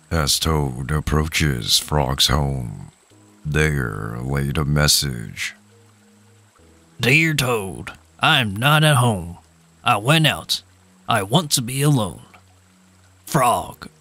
As Toad approaches Frog's home, there laid a message. Dear Toad, I am not at home. I went out. I want to be alone. Frog,